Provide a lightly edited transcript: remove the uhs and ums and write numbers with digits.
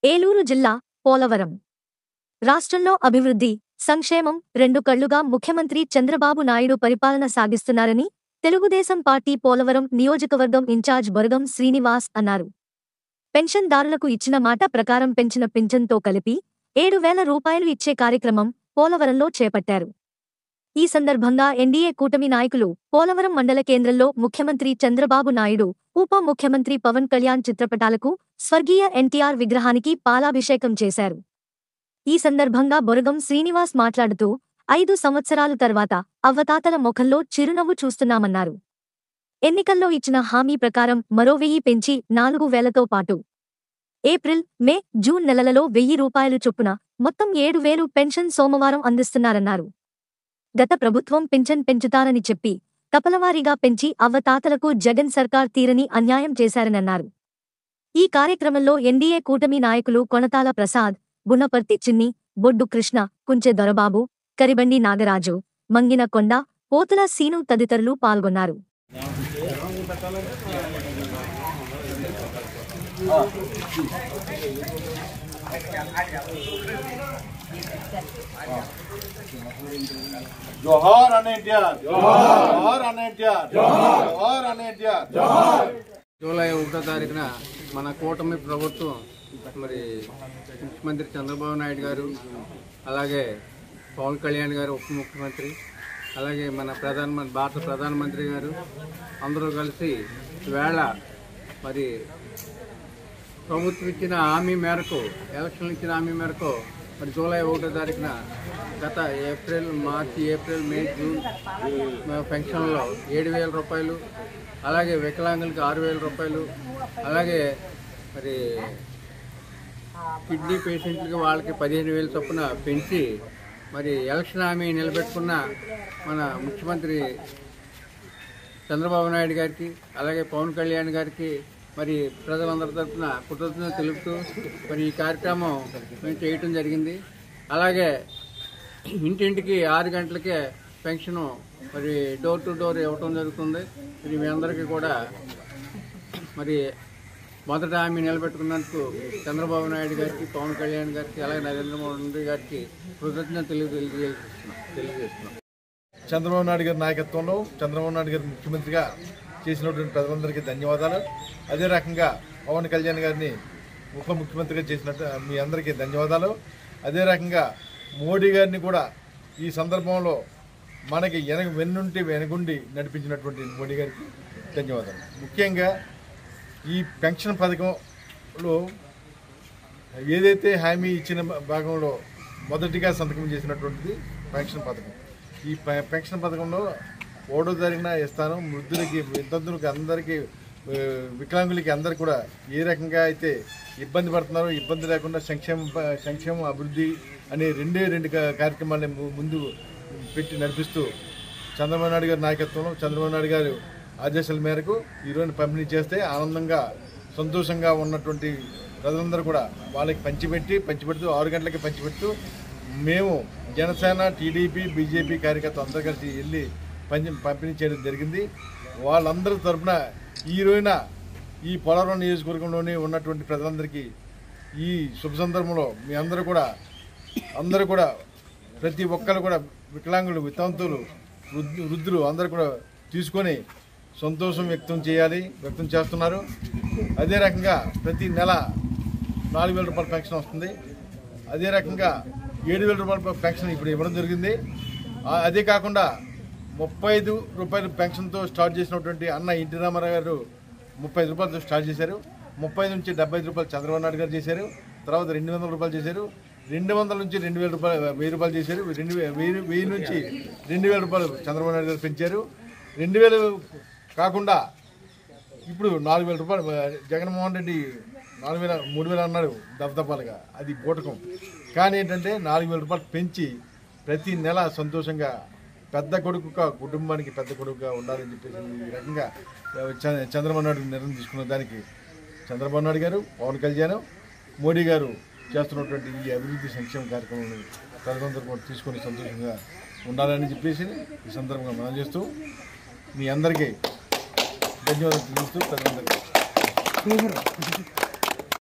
ఏలూరు జిల్లా పోలవరం రాష్ట్రంలో అభివృద్ధి, సంక్షేమం రెండు కళ్లుగా ముఖ్యమంత్రి చంద్రబాబు నాయుడు పరిపాలన సాగిస్తున్నారని తెలుగుదేశం పార్టీ పోలవరం నియోజకవర్గం ఇన్ఛార్జ్ బొరగం శ్రీనివాస్ అన్నారు. పెన్షన్దారులకు ఇచ్చిన మాట ప్రకారం పెంచిన పింఛన్తో కలిపి 7,000 రూపాయలు ఇచ్చే కార్యక్రమం పోలవరంలో చేపట్టారు. ఈ సందర్భంగా ఎన్డీఏ కూటమి నాయకులు పోలవరం మండల కేంద్రంలో ముఖ్యమంత్రి చంద్రబాబు నాయుడు, ఉప ముఖ్యమంత్రి పవన్ కళ్యాణ్ చిత్రపటాలకు, స్వర్గీయ ఎన్టీఆర్ విగ్రహానికి పాలాభిషేకం చేశారు. ఈ సందర్భంగా బొరగం శ్రీనివాస్ మాట్లాడుతూ 5 సంవత్సరాలు తర్వాత అవ్వతాతల ముఖంలో చిరునవ్వు చూస్తున్నామన్నారు. ఎన్నికల్లో ఇచ్చిన హామీ ప్రకారం మరో 1000 పెంచి 4,000తో పాటు ఏప్రిల్, మే, జూన్ నెలలలో 1,000 రూపాయలు చొప్పున మొత్తం 7,000 పెన్షన్ సోమవారం అందిస్తున్నారన్నారు. గత ప్రభుత్వం పింఛన్ పెంచుతారని చెప్పి కపలవారీగా పెంచి అవ్వతాతలకు జగన్ సర్కార్ తీరని అన్యాయం చేశారనన్నారు. ఈ కార్యక్రమంలో ఎన్డీఏ కూటమి నాయకులు కొణతాల ప్రసాద్, గుణపర్తి చిన్ని, బొడ్డు కృష్ణ, కుంచె దొరబాబు, కరిబండి నాగరాజు, మంగిన కొండ, పోతుల సీను తదితరులు పాల్గొన్నారు. జోహార్ ఎన్టీఆర్, జోహార్ ఎన్టీఆర్, జోహార్ ఎన్టీఆర్. జూలై 1వ తారీఖున మన కూటమి ప్రభుత్వం మరి ముఖ్యమంత్రి చంద్రబాబు నాయుడు గారు, అలాగే పవన్ కళ్యాణ్ గారు ఉప ముఖ్యమంత్రి, అలాగే మన భారత ప్రధానమంత్రి గారు అందరూ కలిసి వేళ మరి ప్రభుత్వం ఇచ్చిన హామీ మేరకు, ఎలక్షన్లు ఇచ్చిన హామీ మేరకు మరి జూలై 1వ తారీఖున గత మార్చి, ఏప్రిల్, మే, జూన్ పెన్షన్లో 7,000 రూపాయలు, అలాగే వికలాంగులకి 6,000 రూపాయలు, అలాగే మరి కిడ్నీ పేషెంట్లకి వాళ్ళకి 15,000 చొప్పున పెంచి మరి ఎలక్షన్ హామీ నిలబెట్టుకున్న మన ముఖ్యమంత్రి చంద్రబాబు నాయుడు గారికి, అలాగే పవన్ కళ్యాణ్ గారికి మరి ప్రజలందరి తరఫున కృతజ్ఞతలు తెలుపుతూ మరి ఈ కార్యక్రమం మేము చేయటం జరిగింది. అలాగే ఇంటింటికి 6 గంటలకే పెన్షను మరి డోర్ టు డోర్ ఇవ్వటం జరుగుతుంది. మరి మీ అందరికీ కూడా మరి మొదట హామీ నిలబెట్టుకున్నందుకు చంద్రబాబు నాయుడు గారికి, పవన్ కళ్యాణ్ గారికి, అలాగే నరేంద్ర మోడీ గారికి కృతజ్ఞతలు తెలియజేస్తున్నాం. చంద్రబాబు నాయుడు గారి నాయకత్వంలో చంద్రబాబు నాయుడు గారి ముఖ్యమంత్రిగా చేసినటువంటి ప్రజలందరికీ ధన్యవాదాలు. అదే రకంగా పవన్ కళ్యాణ్ గారిని ఉప ముఖ్యమంత్రిగా చేసినట్టు మీ అందరికీ ధన్యవాదాలు. అదే రకంగా మోడీ గారిని కూడా ఈ సందర్భంలో మనకి వెనుగుండి నడిపించినటువంటి మోడీ గారికి ధన్యవాదాలు. ముఖ్యంగా ఈ పెన్షన్ పథకంలో ఏదైతే హామీ ఇచ్చిన భాగంలో మొదటిగా సంతకం చేసినటువంటిది పెన్షన్ పథకం. ఈ పెన్షన్ పథకంలో 1వ తారీఖున ఇస్తాను. వృద్ధులకి, వితంతులకి, అందరికీ, వికలాంగులకి అందరికీ కూడా ఏ రకంగా అయితే ఇబ్బంది పడుతున్నారో ఇబ్బంది లేకుండా సంక్షేమం, అభివృద్ధి అనే రెండు కార్యక్రమాలని ముందు పెట్టి నడిపిస్తూ చంద్రబాబు నాయుడు గారి నాయకత్వంలో చంద్రబాబు నాయుడు గారు ఆదేశాల మేరకు ఈరోజు పంపిణీ చేస్తే ఆనందంగా, సంతోషంగా ఉన్నటువంటి ప్రజలందరూ కూడా వాళ్ళకి పంచిపెడుతూ 6 గంటలకి పంచిపెడుతూ మేము జనసేన, టీడీపీ, బీజేపీ కార్యకర్తలు అందరూ కలిసి వెళ్ళి పంపిణీ చేయడం జరిగింది. వాళ్ళందరి తరఫున ఈ రోజున ఈ పోలవరం నియోజకవర్గంలోనే ఉన్నటువంటి ప్రజలందరికీ ఈ శుభ సందర్భంలో మీ అందరూ కూడా ప్రతి ఒక్కరు కూడా వికలాంగులు, వితంతులు, వృద్ధులు అందరూ కూడా తీసుకొని సంతోషం వ్యక్తం చేస్తున్నారు. అదే రకంగా ప్రతి నెల 4,000 రూపాయల పెన్షన్ వస్తుంది. అదే రకంగా 7,000 రూపాయల పెన్షన్ ఇప్పుడు ఇవ్వడం జరిగింది. అదే కాకుండా 35 రూపాయల పెన్షన్తో స్టార్ట్ చేసినటువంటి అన్న ఎన్టీ రామారావు గారు 35 రూపాయలతో స్టార్ట్ చేశారు. 30 నుంచి 75 రూపాయలు చంద్రబాబు నాయుడు గారు చేశారు. తర్వాత 200 రూపాయలు చేశారు. 200 నుంచి 2,000 రూపాయలు, 1,000 రూపాయలు చేశారు. 1,000 నుంచి 2,000 రూపాయలు చంద్రబాబు నాయుడు గారు పెంచారు. 2,000 కాకుండా ఇప్పుడు 4,000 రూపాయలు జగన్మోహన్ రెడ్డి 4,000, 3,000 అన్నాడు దఫదఫాలుగా. అది బూటకం. కానీ ఏంటంటే 4,000 రూపాయలు పెంచి ప్రతి నెల సంతోషంగా పెద్ద కొడుకుగా, కుటుంబానికి పెద్ద కొడుకుగా ఉండాలని చెప్పేసి ఈ రకంగా చంద్రబాబు నాయుడు నిర్ణయం తీసుకున్న దానికి చంద్రబాబు నాయుడు గారు, పవన్ కళ్యాణ్, మోడీ గారు చేస్తున్నటువంటి ఈ అభివృద్ధి సంక్షేమ కార్యక్రమాలను ప్రజలందరూ కూడా తీసుకొని సంతోషంగా ఉండాలని చెప్పేసి ఈ సందర్భంగా మనం చేస్తూ మీ అందరికీ ధన్యవాదాలు తెలుస్తూ ప్రజలందరికీ